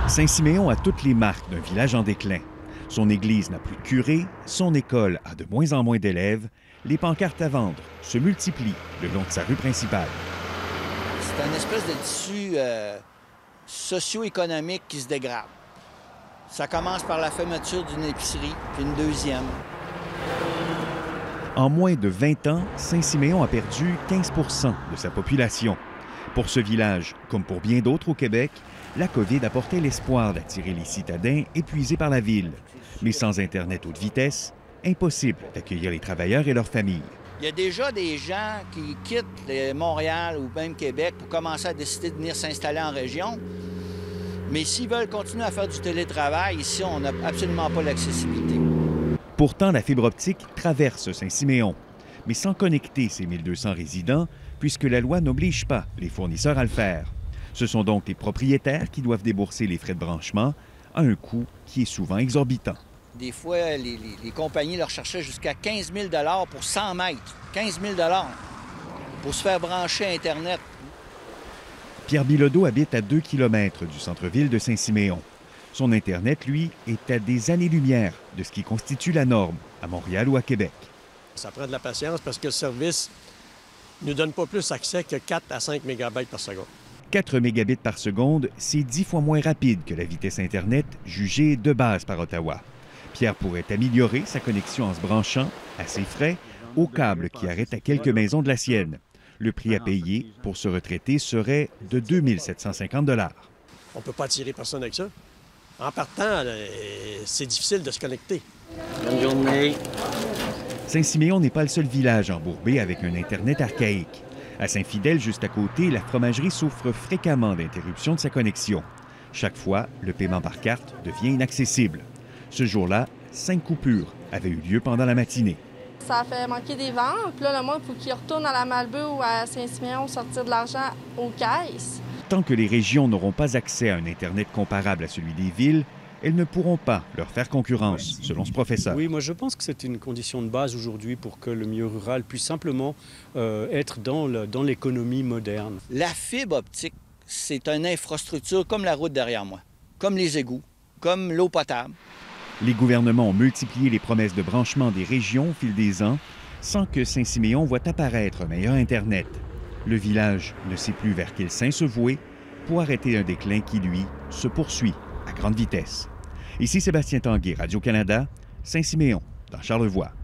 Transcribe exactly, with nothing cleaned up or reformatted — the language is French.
Saint-Siméon a toutes les marques d'un village en déclin. Son église n'a plus de curé, son école a de moins en moins d'élèves, les pancartes à vendre se multiplient le long de sa rue principale. C'est une espèce de tissu euh, socio-économique qui se dégrade. Ça commence par la fermeture d'une épicerie, puis une deuxième. En moins de vingt ans, Saint-Siméon a perdu quinze pour cent de sa population. Pour ce village, comme pour bien d'autres au Québec, la COVID apportait l'espoir d'attirer les citadins épuisés par la ville. Mais sans Internet haute vitesse, impossible d'accueillir les travailleurs et leurs familles. Il y a déjà des gens qui quittent Montréal ou même Québec pour commencer à décider de venir s'installer en région. Mais s'ils veulent continuer à faire du télétravail, ici, on n'a absolument pas l'accessibilité. Pourtant, la fibre optique traverse Saint-Siméon, mais sans connecter ces mille deux cents résidents, puisque la loi n'oblige pas les fournisseurs à le faire. Ce sont donc les propriétaires qui doivent débourser les frais de branchement à un coût qui est souvent exorbitant. Des fois, les, les, les compagnies leur cherchaient jusqu'à quinze mille pour cent mètres. quinze mille pour se faire brancher à Internet. Pierre Bilodeau habite à deux kilomètres du centre-ville de Saint-Siméon. Son Internet, lui, est à des années-lumière de ce qui constitue la norme à Montréal ou à Québec. Ça prend de la patience parce que le service ne nous donne pas plus accès que quatre à cinq mégabytes par seconde. quatre mégabits par seconde, c'est dix fois moins rapide que la vitesse Internet jugée de base par Ottawa. Pierre pourrait améliorer sa connexion en se branchant, à ses frais, au câble qui arrête à quelques maisons de la sienne. Le prix à payer pour se retraiter serait de deux mille sept cent cinquante dollars. On ne peut pas attirer personne avec ça. En partant, c'est difficile de se connecter. Bonne journée. Saint-Siméon n'est pas le seul village embourbé avec un Internet archaïque. À Saint-Fidèle, juste à côté, la fromagerie souffre fréquemment d'interruptions de sa connexion. Chaque fois, le paiement par carte devient inaccessible. Ce jour-là, cinq coupures avaient eu lieu pendant la matinée. Ça a fait manquer des ventes. Puis là, le monde, il faut qu'il retourne à la Malbaie ou à Saint-Siméon sortir de l'argent aux caisses. Tant que les régions n'auront pas accès à un Internet comparable à celui des villes, elles ne pourront pas leur faire concurrence, selon ce professeur. Oui, moi je pense que c'est une condition de base aujourd'hui pour que le milieu rural puisse simplement euh, être dans l'économie moderne. La fibre optique, c'est une infrastructure comme la route derrière moi, comme les égouts, comme l'eau potable. Les gouvernements ont multiplié les promesses de branchement des régions au fil des ans, sans que Saint-Siméon voie apparaître un meilleur Internet. Le village ne sait plus vers quel saint se vouer pour arrêter un déclin qui, lui, se poursuit à grande vitesse. Ici Sébastien Tanguay, Radio-Canada, Saint-Siméon, dans Charlevoix.